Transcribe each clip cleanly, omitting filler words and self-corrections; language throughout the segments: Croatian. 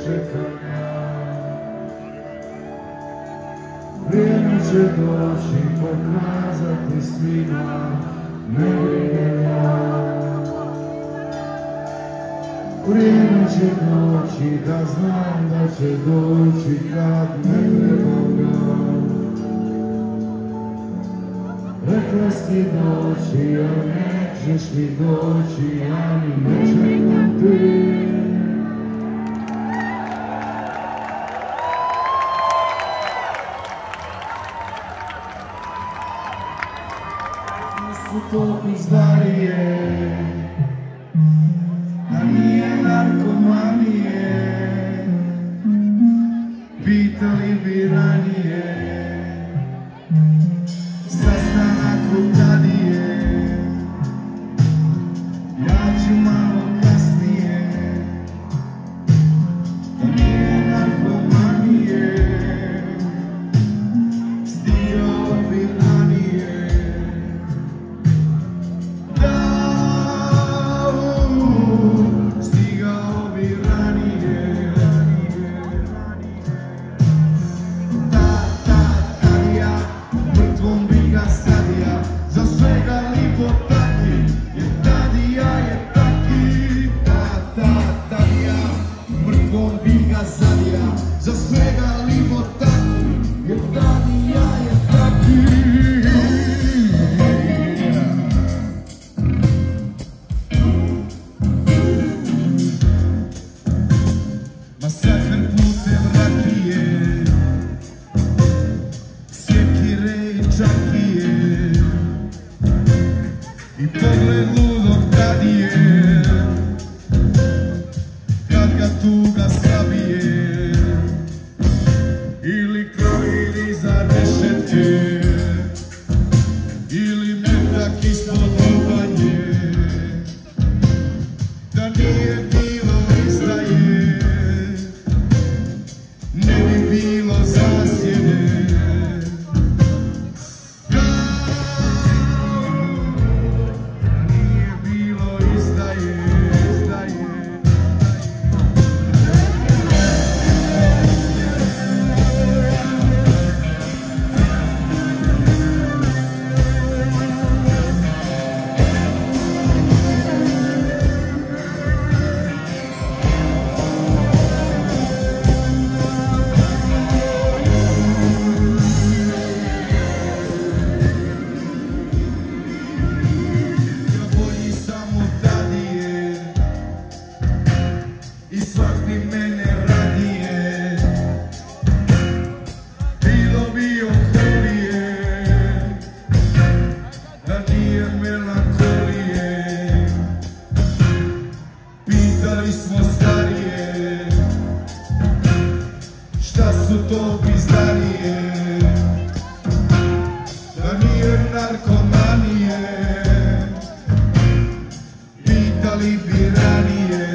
čekam ja. Vrijeme će doći pokazati svima, ne brinem ja. Vrijeme će doći da znam da će doći kad ne trebam ga. Rekla si doći, a nećeš mi doći, ja ni ne čekam te. Su to pizdarije, a nije narkomanije, pitali bi ranije, sastanak u Tadije, ja ću malo kasnije, a nije narkomanije, stigao bi ranije. Za svega lipo taki, jer Tadija je taki. Masakr putem rakije, sjekire i čakije, i pogled ludog Tadije, kad ga tuga sabije. Ili kroji iza rešetke, ili metak ispod lobanje, da nije bilo izdaje, ne bi bilo zasjede. Da nije bilo izdaje. I svak bi mene radije, bilo bi oholije, da nije melankolije. Pitali smo starije, šta su to pizdarije, da nije narkomanije, pitali bi ranije.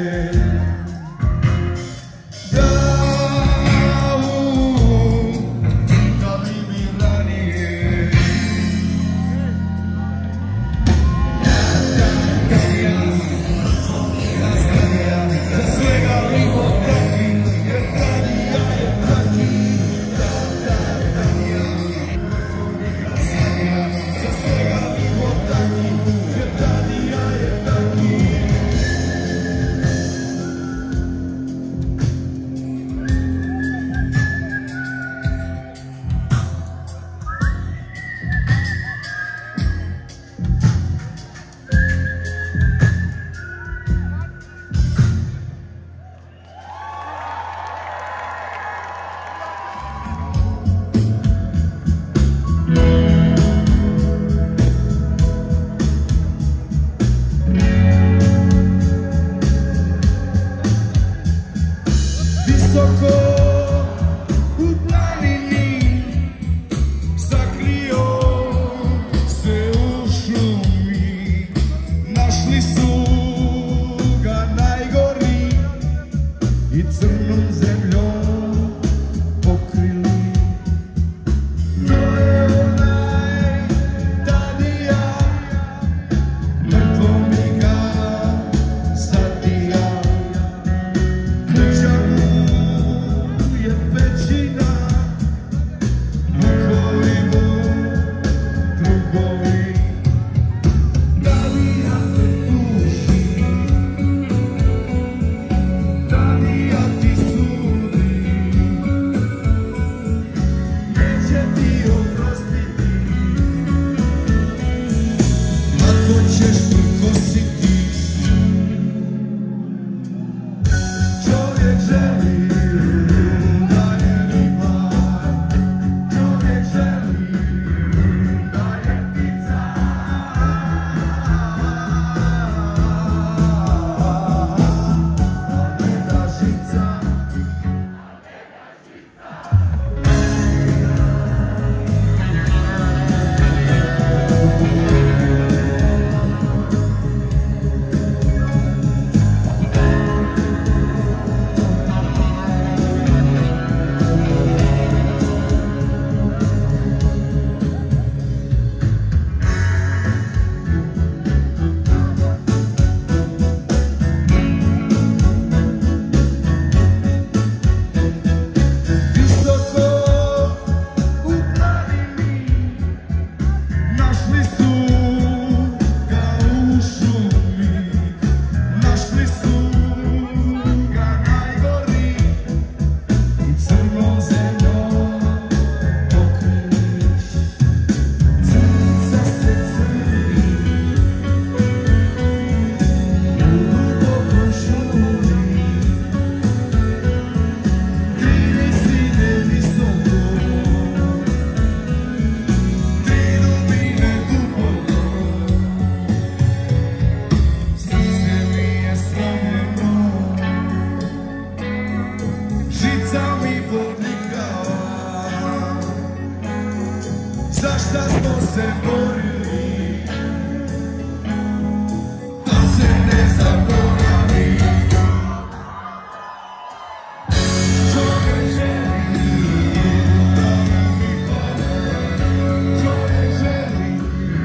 Visoko u planini sakrio se u šumi, našli su ga najgori i crnom zemljom pokrili. To je onaj Tadija, mrtvo mi ga zadija, ključa mu šta smo se borili, da se ne zaboravi. Čovjek želi, čovjek želi,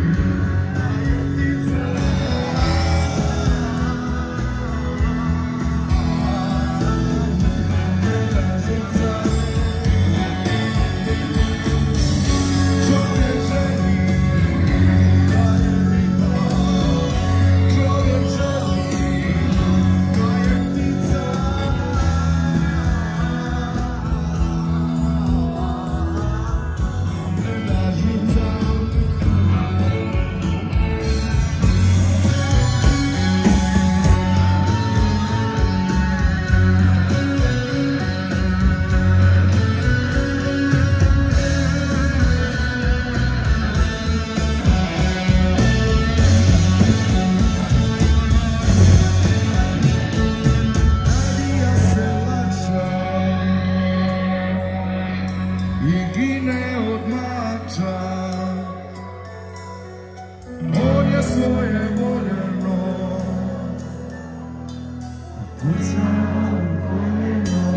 i gine od mača. On je svoje voljeno pucao koljeno.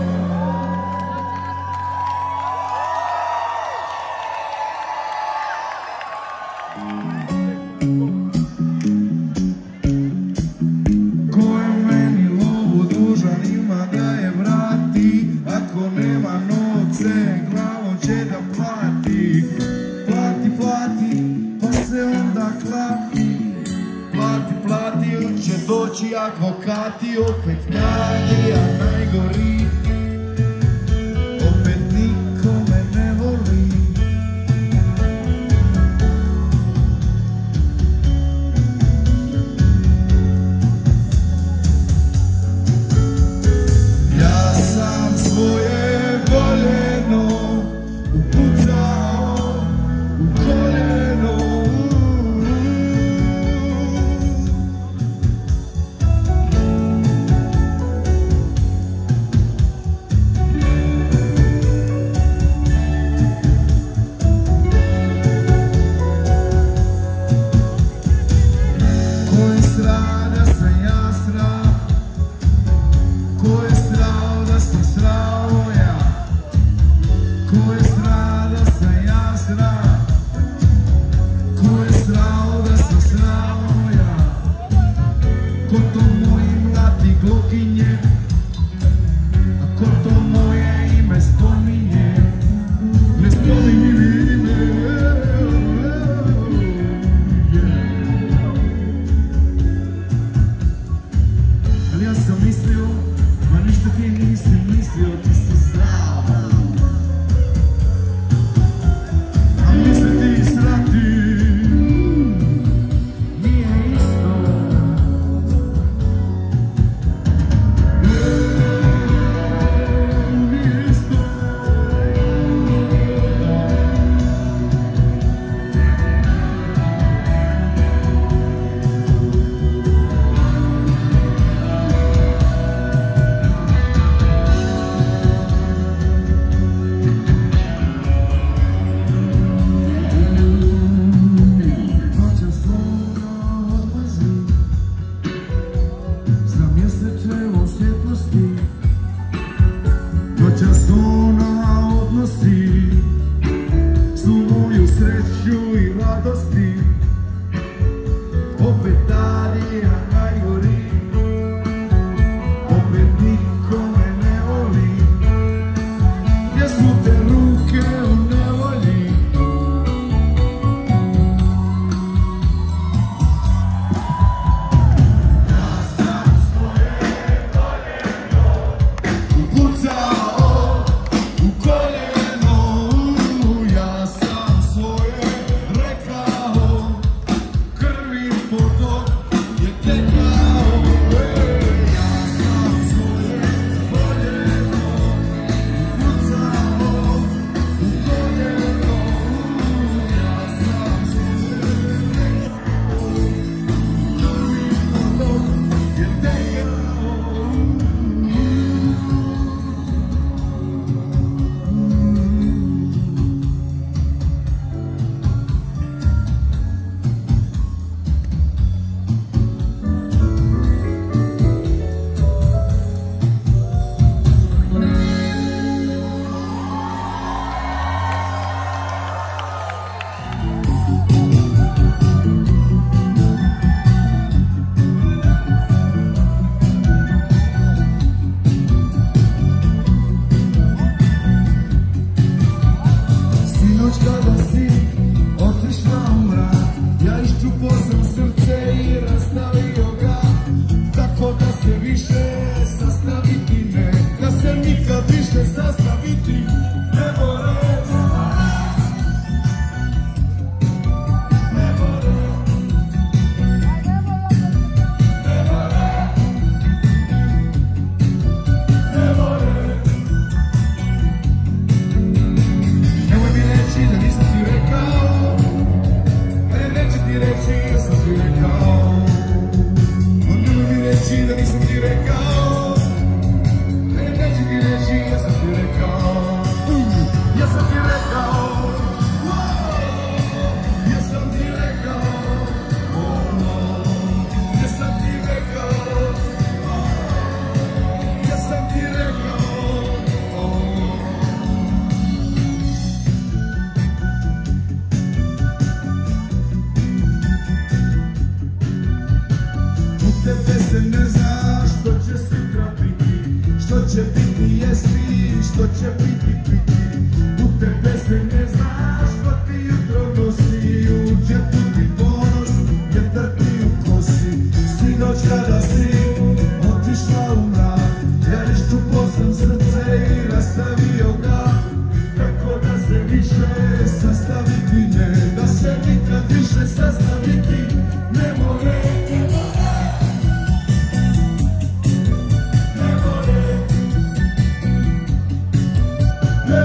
Ko je meni lovu dužan, ima da je vrati. Ako nema novce, glavom će da plati. Plati, plati, pa se onda klapi. Plati, plati, će doći advokati. Opet Nadija najgori, opet niko me ne voli. Ja sam svoje voljeno upucao u koljeno. Ko je srao da sam ja srao, ko je srao da sam srao ja, ko je srao da sam ja srao, ko je srao da sam srao ja. Ko to moje mlati glokinje, a ko to moje ime spominje, ne spominje mi ime. Ali ja sam mislio, ma ništa ti nisi mislio, ti si srao. A mi se ti srati, nije isto. Nije isto. nikad više sastaviti ne more. Da nisam ti rekao, neću ti reći, ja sam ti rekao, ja sam ti rekao, ja sam ti rekao, ja sam ti rekao, ja sam ti rekao. U tebe se ne zna što će sutra biti, što će biti jesti, što će biti piti. U tebe se ne zna što ti jutro nosi, u džepu ti ponos, vjetar ti u kosi. Sinoć kada si otišla u mrak, ja nešto poznam srce i rastavio ga, tako da se više sastaviti ne, da se nikad više sastaviti ne more. Ne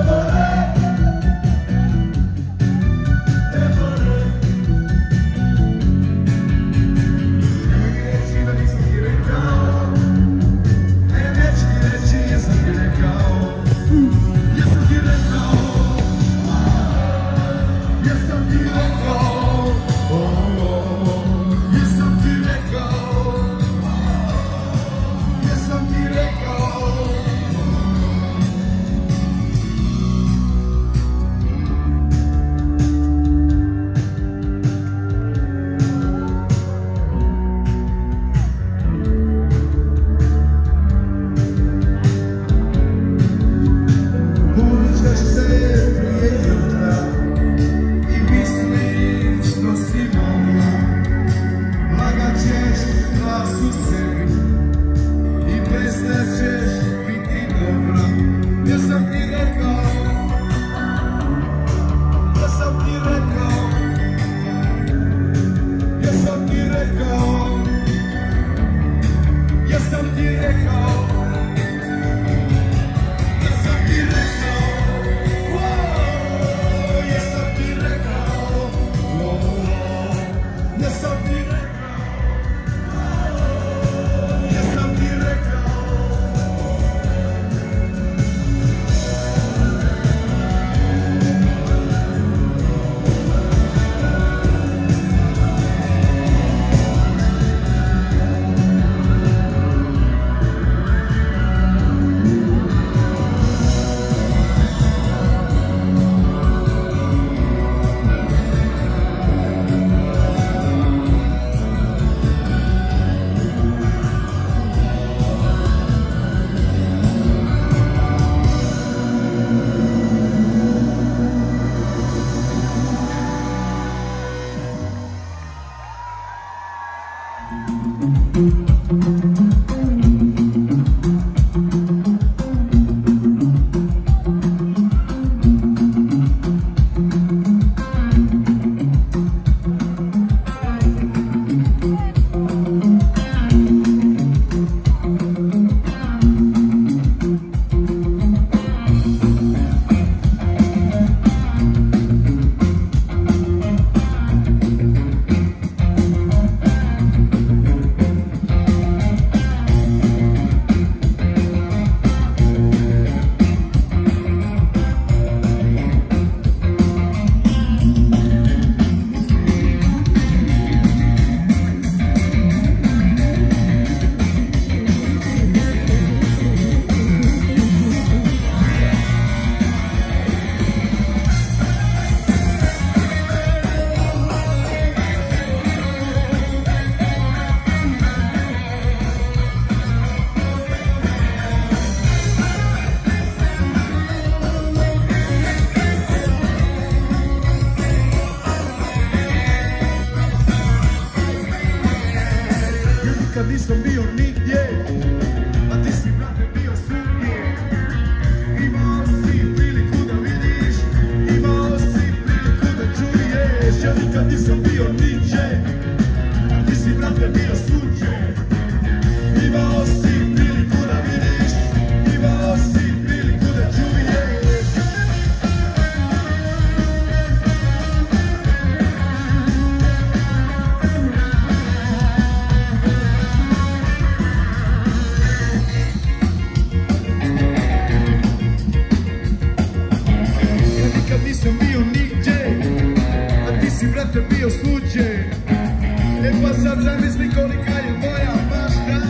bio slučaj. E pa sad zamisli kolika je moja mašta.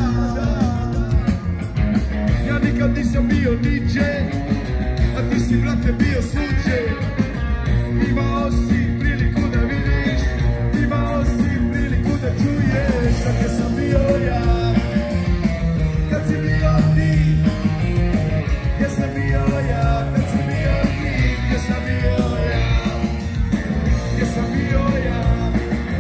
Ja nikad nisam bio DJ, a ti si brate bio slučaj. Imao si priliku da vidiš, imao si priliku da čuješ. A gdje sam bio ja, kad si bio ti? Gdje sam bio ja, kad si bio ti? Gdje sam bio ja, gdje sam bio ja?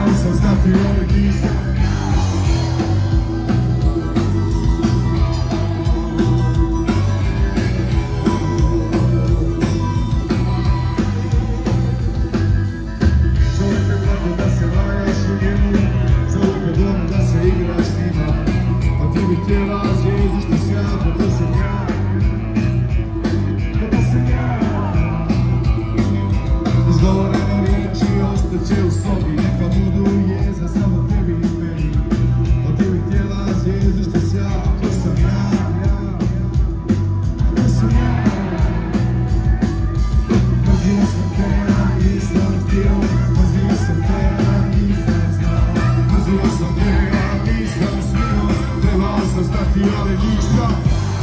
Trebao sam znati, ali nisam. Htjela zvijezdu što si ja, pa to sam ja. Izgovoreno riječi ostaće u sobi, neka budu jeza samo tebi i meni. Pa ti bi htjela zvijezdu što si ja, pa to sam ja. To sam ja. Mrzio sam te, a nisam htio. Mrzio sam te, a nisam znao. Mrzio sam te, a nisam smio. Trebao sam znati, ali nisam.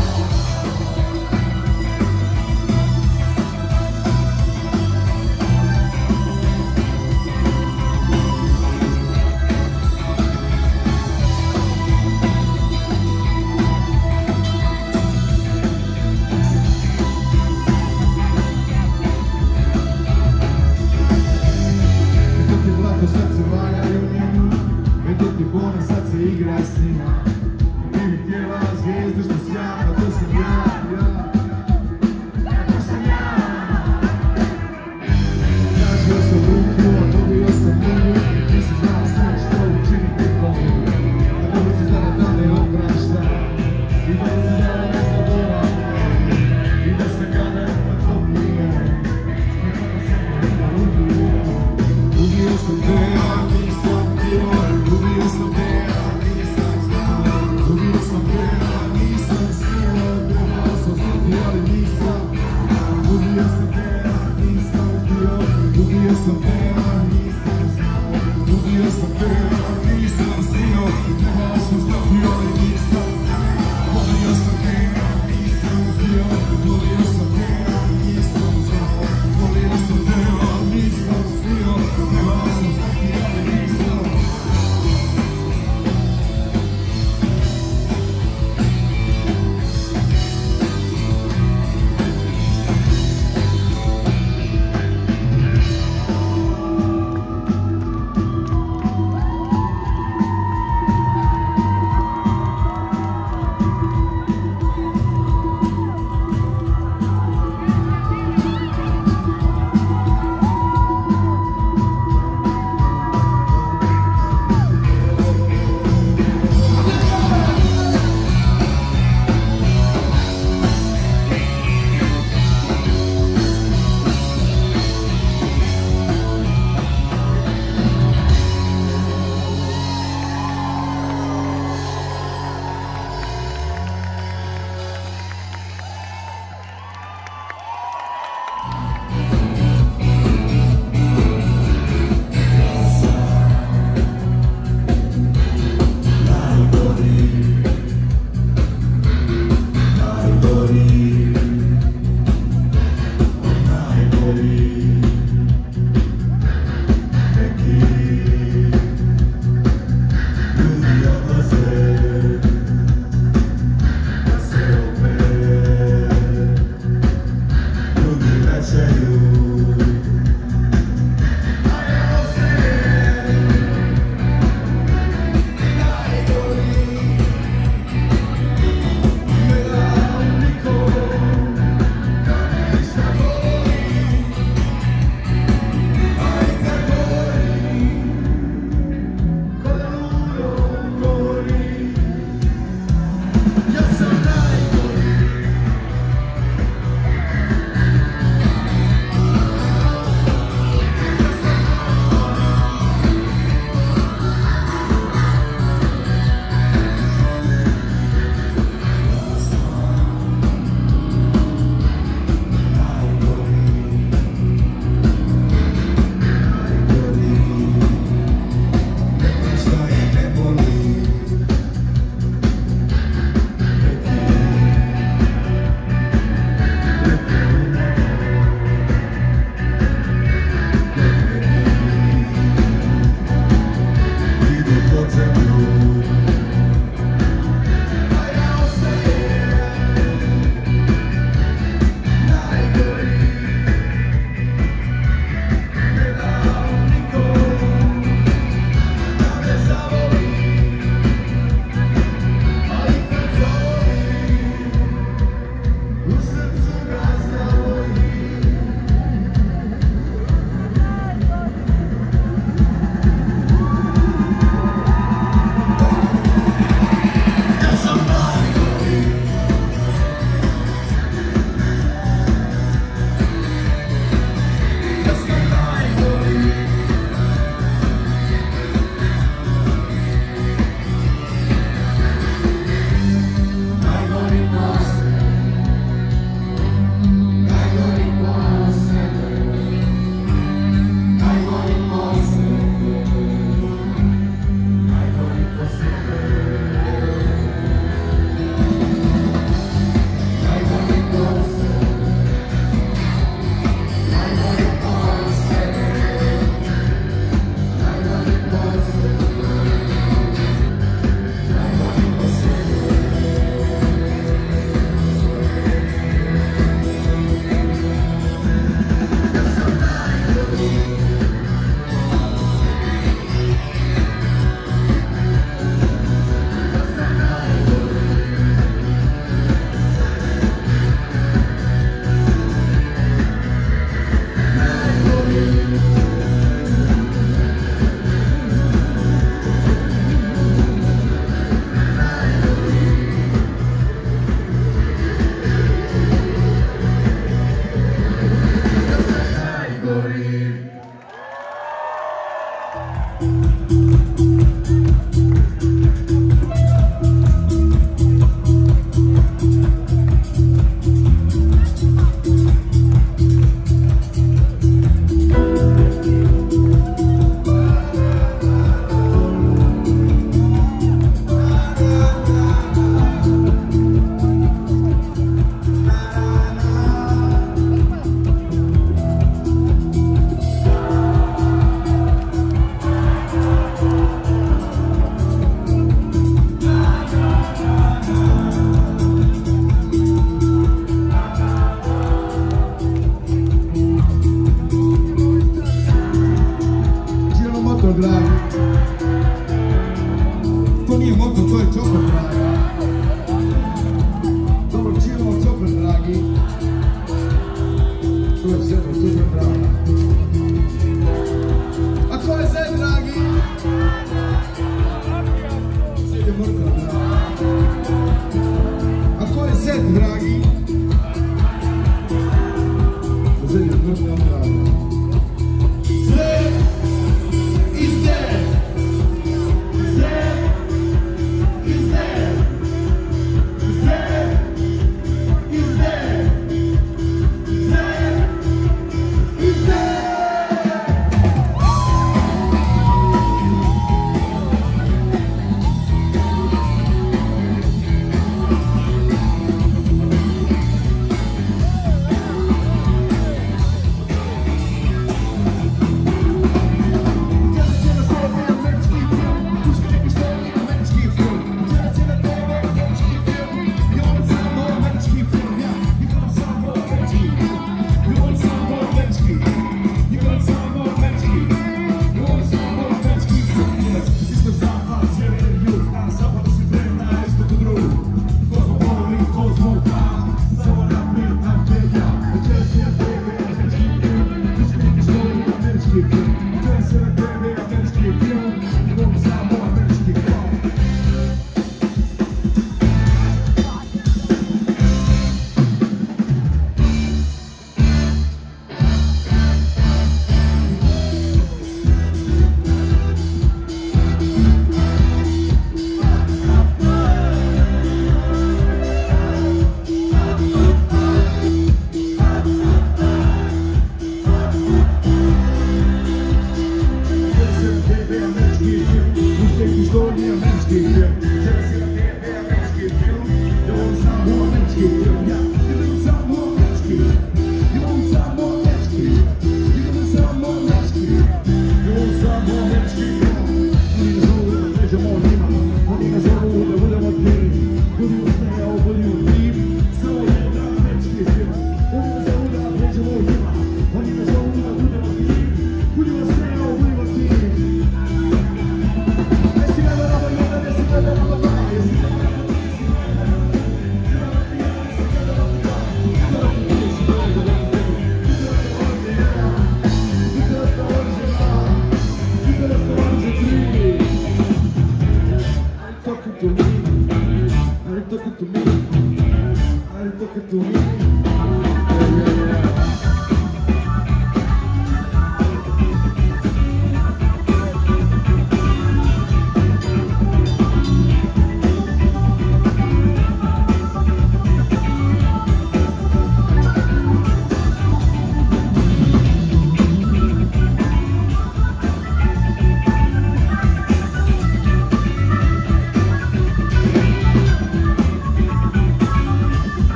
Eto ti blato, sad se valjaju njemu. Eto ti bona, sad se igra s njima. Ti bi htjela zvijezdu što si ja, pa to sam ja. To sam ja. Tražio sam ruku, a dobio sam nulu. Nisi znao sve što učiniti pomogu. A dobro si znala da ne oprašta. I da si znala ne zaboravim. I da se kada pa topio. Ubio sam te, a nisam htio. Ubio sam te, a nisam znao.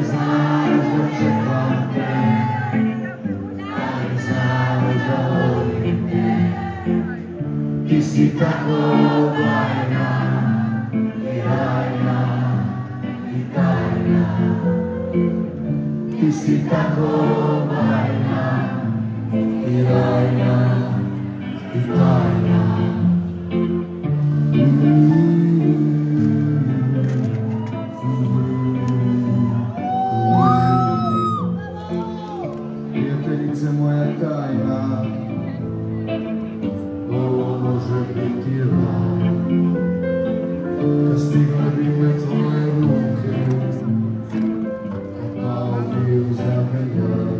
znaš da čekam te, da li znaš da volim te. Ti si tako bajna i rajna i tajna. Ti si tako bajna i rajna i tajna. Prijateljice moja tajna, ovo može biti raj. Kad stigle bi me tvoje ruke, pao bi u zagrljaj.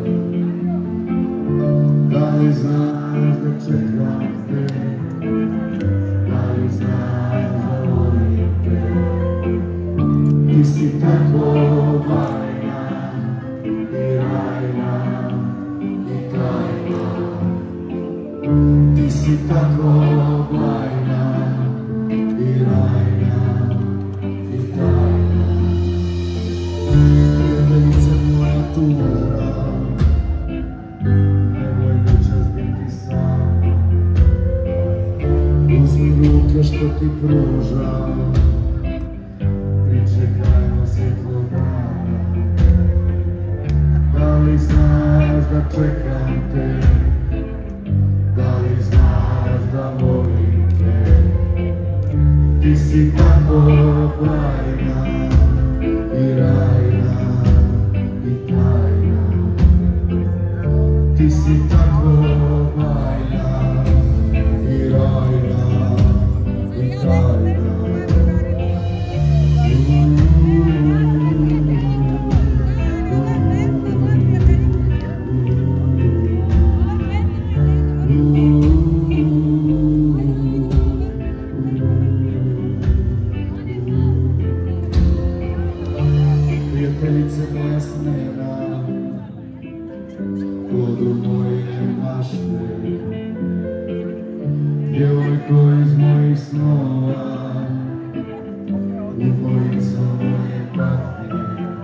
Da li znaš da čekam te, da li znaš da volim te. Ti si tako bajna i rajna i tajna. Ti si tako bajna i rajna i tajna. Prijateljice moja tužna, nemoj večeras biti sama. Uzmi ruke što ti pružam, pričekajmo svjetlo dana. Da li znaš da čekam te, da li znaš da volim te. Ti si tako bajna i rajna i tajna. Ti si tako bajna i rajna i tajna. Prijateljice moja snena, plodu moje mašte, djevojko iz mojih snova, ubojico moje patnje.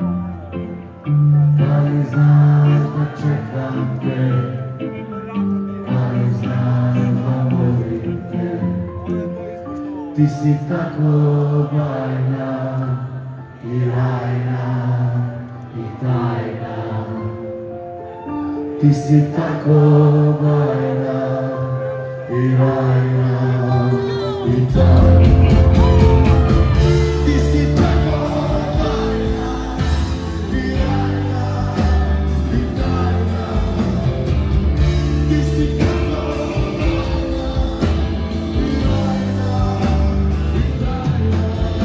Da li znaš da čekam te, da li znaš da volim te. Ti si tako bajna i rajna i tajna. Ti si tako bajna i rajna i tajna. Ti si tako bajna i rajna i tajna. Ti si tako bajna i rajna i tajna.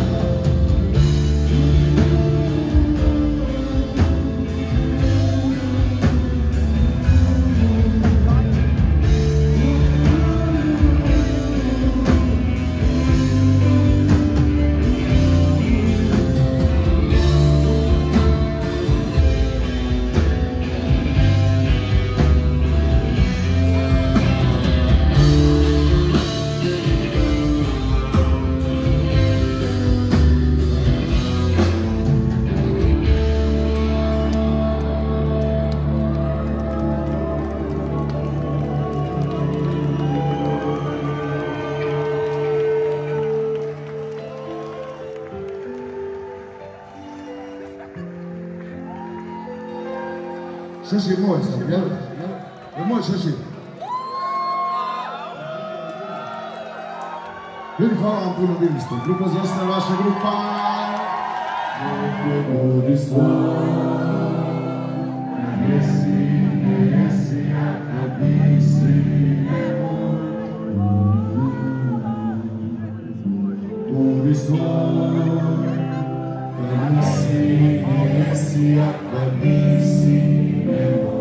Šešir moj sam, jel? Je moj Šešir? Ljudi, hvala vam puno, bili ste. Grupa Zosna, vaša grupa. Budi svoj, ne jesi, a kad nisi, nemoj. Budi svoj, kad nisi, ne jesi, a kad nisi, nemoj.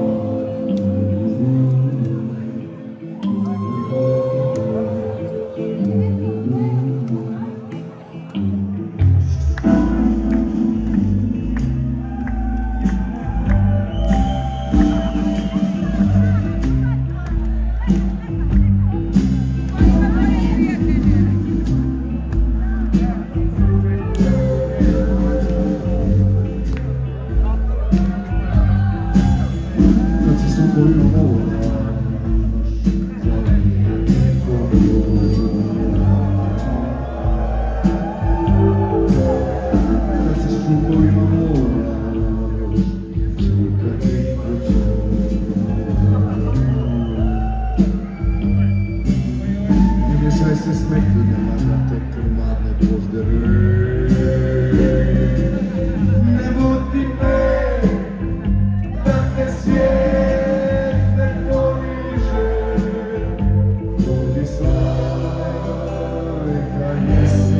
Yes.